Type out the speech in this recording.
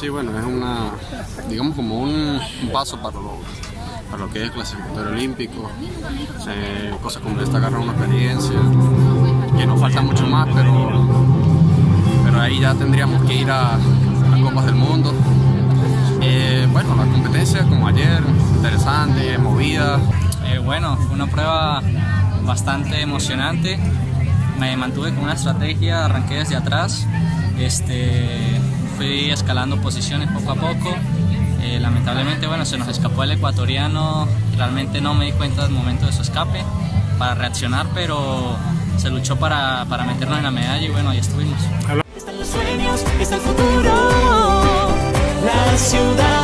Sí, bueno, es digamos como un paso para lo que es clasificatorio olímpico, cosas como esta, agarrar una experiencia, que nos falta mucho más, pero ahí ya tendríamos que ir a Copas del Mundo. Bueno, la competencia como ayer, interesante, movida. Bueno, fue una prueba bastante emocionante. Me mantuve con una estrategia, arranqué desde atrás, fui escalando posiciones poco a poco. Lamentablemente, bueno, se nos escapó el ecuatoriano, realmente no me di cuenta del momento de su escape para reaccionar, pero se luchó para meternos en la medalla y bueno, ahí estuvimos. Están los sueños, está el futuro, la ciudad.